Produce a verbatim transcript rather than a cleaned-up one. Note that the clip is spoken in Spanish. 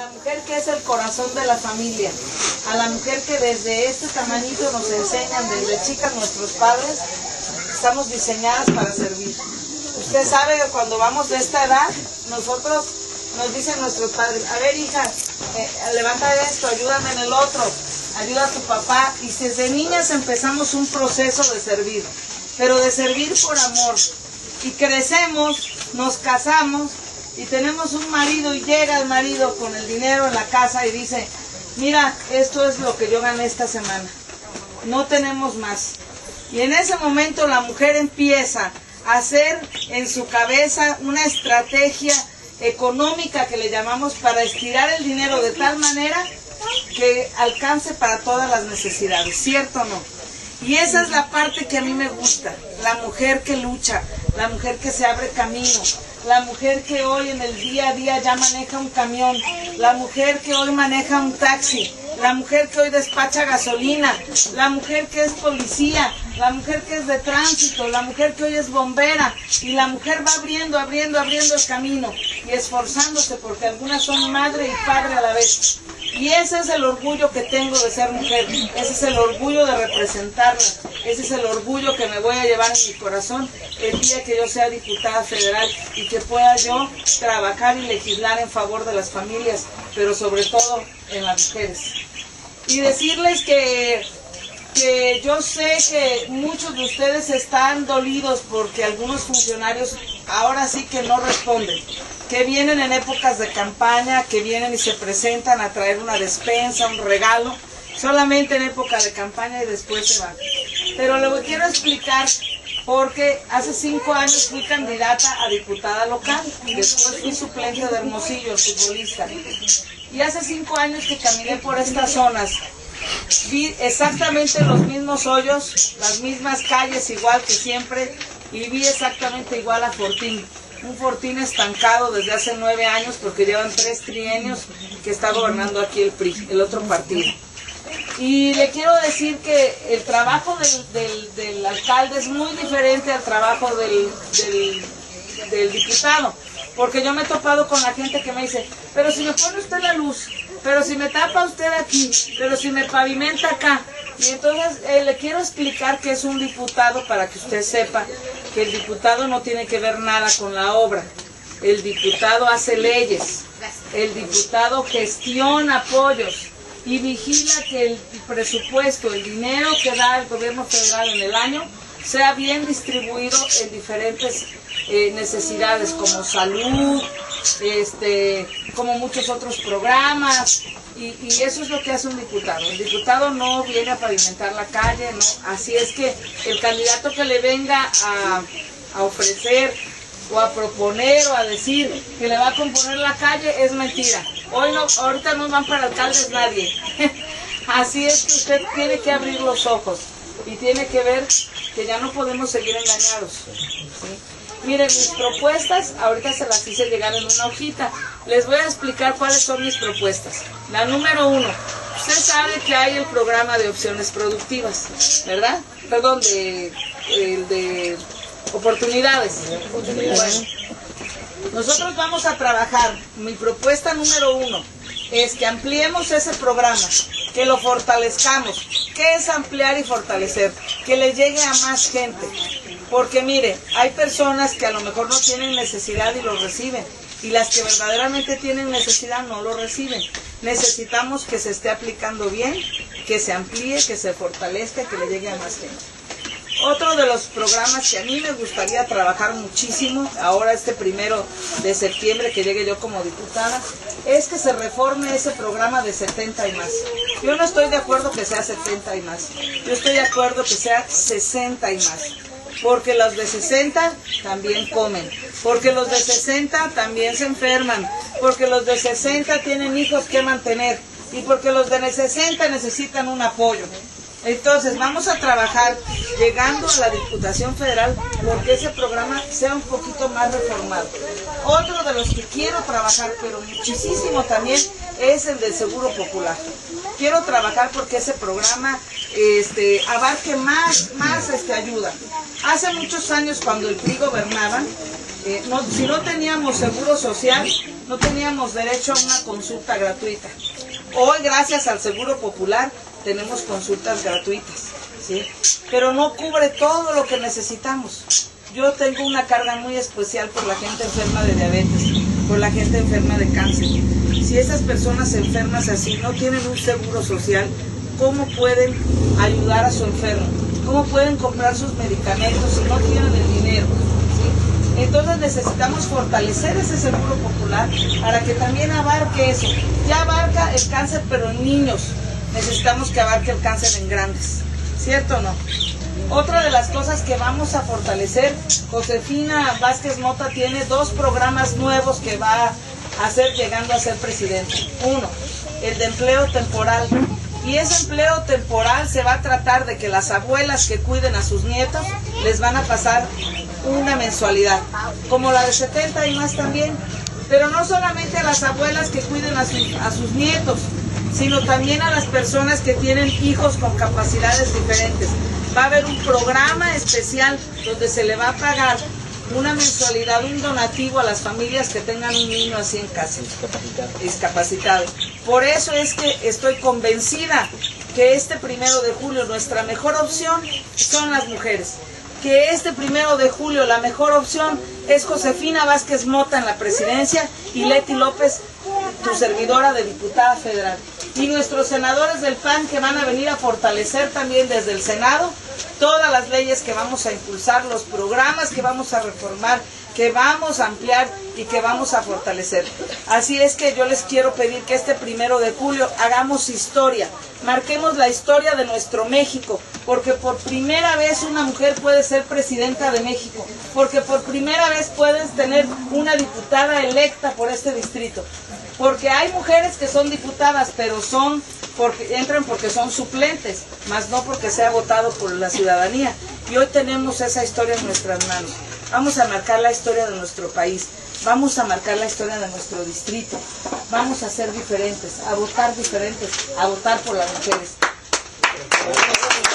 la mujer que es el corazón de la familia, a la mujer que desde este tamañito nos enseñan, desde chicas nuestros padres, estamos diseñadas para servir. Usted sabe que cuando vamos de esta edad, nosotros nos dicen nuestros padres, a ver hija, eh, levanta esto, ayúdame en el otro, ayuda a tu papá, y desde niñas empezamos un proceso de servir, pero de servir por amor, y crecemos, nos casamos, y tenemos un marido, y llega el marido con el dinero en la casa y dice, mira, esto es lo que yo gané esta semana, no tenemos más. Y en ese momento la mujer empieza a hacer en su cabeza una estrategia económica que le llamamos para estirar el dinero de tal manera que alcance para todas las necesidades, ¿cierto o no? Y esa es la parte que a mí me gusta, la mujer que lucha, la mujer que se abre camino, la mujer que hoy en el día a día ya maneja un camión, la mujer que hoy maneja un taxi, la mujer que hoy despacha gasolina, la mujer que es policía, la mujer que es de tránsito, la mujer que hoy es bombera, y la mujer va abriendo, abriendo, abriendo el camino y esforzándose porque algunas son madre y padre a la vez. Y ese es el orgullo que tengo de ser mujer, ese es el orgullo de representarla, ese es el orgullo que me voy a llevar en mi corazón el día que yo sea diputada federal y que pueda yo trabajar y legislar en favor de las familias, pero sobre todo en las mujeres. Y decirles que, que yo sé que muchos de ustedes están dolidos porque algunos funcionarios ahora sí que no responden, que vienen en épocas de campaña, que vienen y se presentan a traer una despensa, un regalo, solamente en época de campaña y después se van. Pero le quiero explicar porque hace cinco años fui candidata a diputada local, después fui suplente de Hermosillo, futbolista. Y hace cinco años que caminé por estas zonas, vi exactamente los mismos hoyos, las mismas calles igual que siempre, y vi exactamente igual a Fortín. Un Fortín estancado desde hace nueve años porque llevan tres trienios que está gobernando aquí el P R I, el otro partido. Y le quiero decir que el trabajo del, del, del alcalde es muy diferente al trabajo del, del, del diputado, porque yo me he topado con la gente que me dice, pero si me pone usted la luz, pero si me tapa usted aquí, pero si me pavimenta acá. Y entonces eh, le quiero explicar que es un diputado para que usted sepa que el diputado no tiene que ver nada con la obra. El diputado hace leyes, el diputado gestiona apoyos y vigila que el presupuesto, el dinero que da el gobierno federal en el año, sea bien distribuido en diferentes eh, necesidades como salud, este, como muchos otros programas. Y, y eso es lo que hace un diputado. El diputado no viene a pavimentar la calle, no. Así es que el candidato que le venga a, a ofrecer o a proponer o a decir que le va a componer la calle es mentira. Hoy no, ahorita no van para alcaldes nadie. Así es que usted tiene que abrir los ojos y tiene que ver que ya no podemos seguir engañados, ¿sí? Miren, mis propuestas, ahorita se las hice llegar en una hojita. Les voy a explicar cuáles son mis propuestas. La número uno, usted sabe que hay el programa de opciones productivas, ¿verdad? Perdón, de, de, de oportunidades. Bueno, nosotros vamos a trabajar, mi propuesta número uno es que ampliemos ese programa, que lo fortalezcamos. ¿Qué es ampliar y fortalecer? Que le llegue a más gente. Porque mire, hay personas que a lo mejor no tienen necesidad y lo reciben, y las que verdaderamente tienen necesidad no lo reciben. Necesitamos que se esté aplicando bien, que se amplíe, que se fortalezca, que le llegue a más gente. Otro de los programas que a mí me gustaría trabajar muchísimo, ahora este primero de septiembre que llegue yo como diputada, es que se reforme ese programa de setenta y más. Yo no estoy de acuerdo que sea setenta y más, yo estoy de acuerdo que sea sesenta y más. Porque los de sesenta también comen, porque los de sesenta también se enferman, porque los de sesenta tienen hijos que mantener y porque los de sesenta necesitan un apoyo. Entonces vamos a trabajar llegando a la Diputación Federal porque ese programa sea un poquito más reformado. Otro de los que quiero trabajar, pero muchísimo también, es el del Seguro Popular. Quiero trabajar porque ese programa este, abarque más, más este, ayuda. Hace muchos años cuando el P R I gobernaba, eh, no, si no teníamos seguro social, no teníamos derecho a una consulta gratuita. Hoy, gracias al Seguro Popular, tenemos consultas gratuitas, ¿sí? Pero no cubre todo lo que necesitamos. Yo tengo una carga muy especial por la gente enferma de diabetes, por la gente enferma de cáncer. Si esas personas enfermas así no tienen un seguro social, ¿cómo pueden ayudar a su enfermo? ¿Cómo pueden comprar sus medicamentos si no tienen el dinero? ¿Sí? Entonces necesitamos fortalecer ese seguro popular para que también abarque eso. Ya abarca el cáncer, pero en niños. Necesitamos que abarque el cáncer en grandes. ¿Cierto o no? Otra de las cosas que vamos a fortalecer, Josefina Vázquez Mota tiene dos programas nuevos que va a hacer llegando a ser presidenta. Uno, el de empleo temporal. Y ese empleo temporal se va a tratar de que las abuelas que cuiden a sus nietos les van a pasar una mensualidad, como la de setenta y más también. Pero no solamente a las abuelas que cuiden a sus, a sus nietos, sino también a las personas que tienen hijos con capacidades diferentes. Va a haber un programa especial donde se le va a pagar una mensualidad, un donativo a las familias que tengan un niño así en casa, discapacitado. discapacitado. Por eso es que estoy convencida que este primero de julio nuestra mejor opción son las mujeres. Que este primero de julio la mejor opción es Josefina Vázquez Mota en la presidencia y Leti López, tu servidora de diputada federal. Y nuestros senadores del P A N que van a venir a fortalecer también desde el Senado todas las leyes que vamos a impulsar, los programas que vamos a reformar, que vamos a ampliar y que vamos a fortalecer. Así es que yo les quiero pedir que este primero de julio hagamos historia, marquemos la historia de nuestro México, porque por primera vez una mujer puede ser presidenta de México, porque por primera vez puedes tener una diputada electa por este distrito, porque hay mujeres que son diputadas, pero son porque entran porque son suplentes, más no porque sea votado por la ciudadanía. Y hoy tenemos esa historia en nuestras manos. Vamos a marcar la historia de nuestro país, vamos a marcar la historia de nuestro distrito, vamos a ser diferentes, a votar diferentes, a votar por las mujeres.